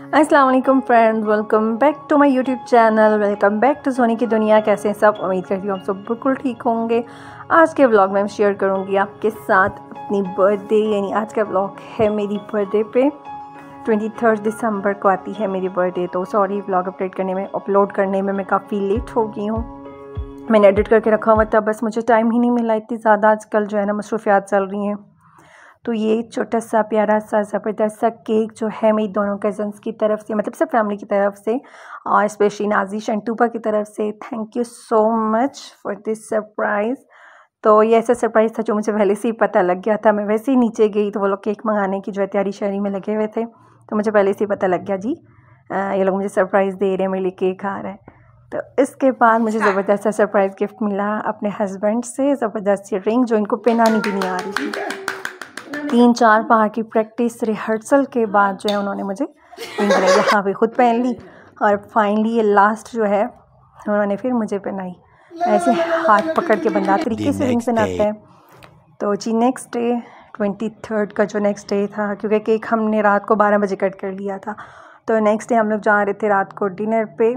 अस्सलाम वालेकुम friends, welcome back to my YouTube channel. Welcome back to Soni की दुनिया। कैसे हैं सब? उम्मीद करती हूँ आप सब बिल्कुल ठीक होंगे। आज के व्लॉग में मैं शेयर करूँगी आपके साथ अपनी बर्थडे, यानी आज का व्लॉग है मेरी बर्थडे पे। 23 दिसंबर को आती है मेरी बर्थडे। तो सॉरी, व्लॉग अपलोड करने में मैं काफ़ी लेट हो गई हूँ। मैंने एडिट करके रखा हुआ था, बस मुझे टाइम ही नहीं मिला। इतनी ज़्यादा आजकल जो है ना मसरूफियात चल रही हैं। तो ये छोटा सा प्यारा सा ज़बरदस्त सा केक जो है मेरी दोनों कज़न्स की तरफ से, मतलब सब फैमिली की तरफ से, और स्पेशली नाजी शंटूपा की तरफ से, thank you so much for this surprise. तो ये ऐसा सरप्राइज़ था जो मुझे पहले से ही पता लग गया था। मैं वैसे ही नीचे गई तो वो लोग केक मंगाने की जो है तैयारी शहरी में लगे हुए थे, तो मुझे पहले से ही पता लग गया जी ये लोग मुझे सरप्राइज़ दे रहे हैं, मेरे लिए केक आ रहा है। तो इसके बाद मुझे ज़बरदस्त सा सरप्राइज़ गिफ्ट मिला अपने हस्बैंड से, ज़बरदस्त सी रिंग जो इनको पहनानी भी नहीं आ रही थी। 3-4 बार की प्रैक्टिस रिहर्सल के बाद जो है उन्होंने मुझे रिंग बनाई, यहाँ पे खुद पहन ली और फाइनली ये लास्ट जो है उन्होंने फिर मुझे पहनाई। ऐसे हाथ पकड़ के बंदा तरीके से रिंग पहनाता है। तो जी नेक्स्ट डे 23 का जो नेक्स्ट डे था, क्योंकि केक हमने रात को 12 बजे कट कर लिया था, तो नेक्स्ट डे हम लोग जा रहे थे रात को डिनर पे।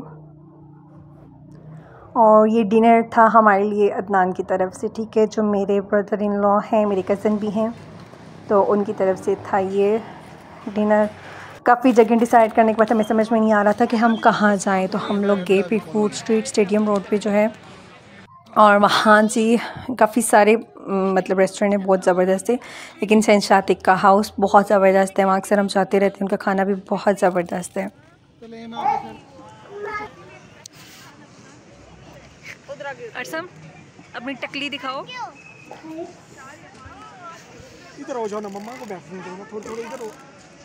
और ये डिनर था हमारे लिए अदनान की तरफ से, ठीक है, जो मेरे ब्रदर इन लॉ हैं, मेरे कज़न भी हैं, तो उनकी तरफ से था ये डिनर। काफ़ी जगह डिसाइड करने के बाद हमें समझ में नहीं आ रहा था कि हम कहाँ जाएं, तो हम लोग गए पिक फूड स्ट्रीट स्टेडियम रोड पे जो है, और वहाँ जी काफ़ी सारे मतलब रेस्टोरेंट है, बहुत ज़बरदस्त है। लेकिन शहंशाह का हाउस बहुत ज़बरदस्त है, वहाँ अक्सर हम जाते रहते हैं, उनका खाना भी बहुत ज़बरदस्त है। अर्सम अपनी टकली दिखाओ। इधर हो जाओ ना, मम्मा को बैठने दो ना, थोड़ी इधर हो।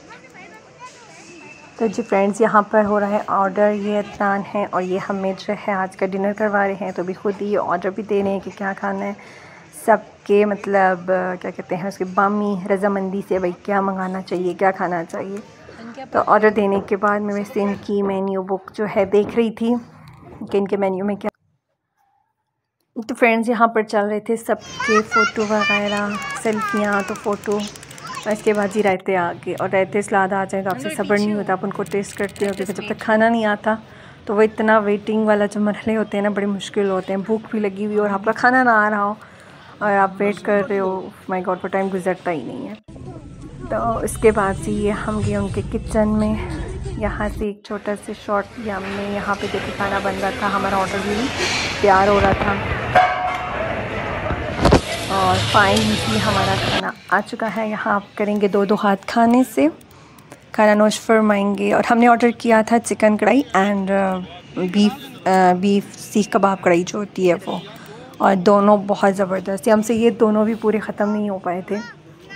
तो जी फ्रेंड्स, यहाँ पर हो रहा है ऑर्डर। ये अदनान है और ये हमें जो है आज का डिनर करवा रहे हैं, तो भी खुद ही ऑर्डर भी दे रहे हैं कि क्या खाना है सबके, मतलब क्या कहते हैं उसकी बामी रज़ामंदी से, भाई क्या मंगाना चाहिए, क्या खाना चाहिए। तो ऑर्डर देने के बाद मैं वैसे इनकी मेन्यू बुक जो है देख रही थी कि इनके मेन्यू में क्या। तो फ्रेंड्स, यहाँ पर चल रहे थे सबके फ़ोटो वगैरह, सेल्फियाँ, तो फ़ोटो, और इसके बाद ही रायते आ गए। और रायते सलाद आ जाए तो आपसे सब्र नहीं होता, आप उनको टेस्ट करते हो, क्योंकि जब तक खाना नहीं आता तो वो इतना वेटिंग वाला जो मरहले होते हैं ना, बड़े मुश्किल होते हैं। भूख भी लगी हुई और आपका खाना ना आ रहा हो और आप वेट कर रहे हो, माय गॉड, वो टाइम गुजरता ही नहीं है। तो इसके बाद से ये हम गए उनके किचन में। यहाँ से एक छोटा सा शॉट लिया हमने। यहाँ पे देखिए खाना बन रहा था, हमारा ऑर्डर भी तैयार हो रहा था, और फाइनली हमारा खाना आ चुका है। यहाँ आप करेंगे 2-2 हाथ खाने से, खाना नोश फरमाएंगे। और हमने ऑर्डर किया था चिकन कढ़ाई एंड बीफ सीख कबाब कढ़ाई जो होती है वो, और दोनों बहुत ज़बरदस्त थी। हमसे ये दोनों भी पूरे ख़त्म नहीं हो पाए थे।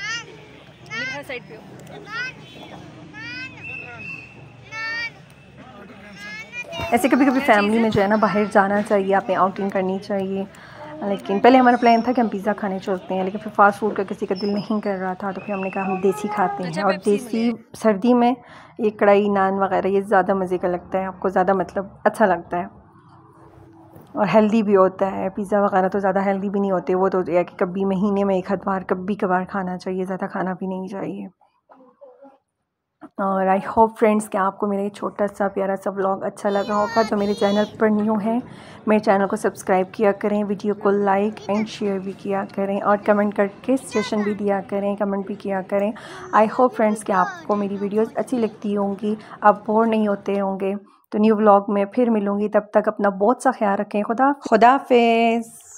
ऐसे कभी कभी फैमिली में जो है ना बाहर जाना चाहिए, आपने आउटिंग करनी चाहिए। लेकिन पहले हमारा प्लान था कि हम पिज़्ज़ा खाने चलते हैं, लेकिन फिर फास्ट फूड का किसी का दिल नहीं कर रहा था, तो फिर हमने कहा हम देसी खाते हैं। और देसी सर्दी में ये कढ़ाई नान वगैरह ये ज़्यादा मज़े का लगता है, आपको ज़्यादा मतलब अच्छा लगता है, और हेल्दी भी होता है। पिज़्ज़ा वगैरह तो ज़्यादा हेल्दी भी नहीं होते, वो तो या कि कभी महीने में 1 आध बार कभी कभार खाना चाहिए, ज़्यादा खाना भी नहीं चाहिए। और आई होप फ्रेंड्स कि आपको मेरा ये छोटा सा प्यारा सा व्लॉग अच्छा लगा होगा। जो मेरे चैनल पर न्यू है, मेरे चैनल को सब्सक्राइब किया करें, वीडियो को लाइक एंड शेयर भी किया करें, और कमेंट करके सजेशन भी दिया करें, कमेंट भी किया करें। आई होप फ्रेंड्स कि आपको मेरी वीडियोस अच्छी लगती होंगी, आप बोर नहीं होते होंगे। तो न्यू व्लॉग में फिर मिलूँगी, तब तक अपना बहुत सा ख्याल रखें। खुदा हाफिज़।